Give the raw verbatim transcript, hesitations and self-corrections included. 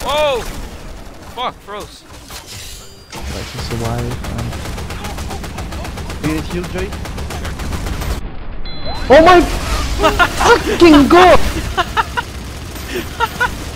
Oh! Fuck, froze. Like to survive. Do you need heal, Joy? Oh my fucking god!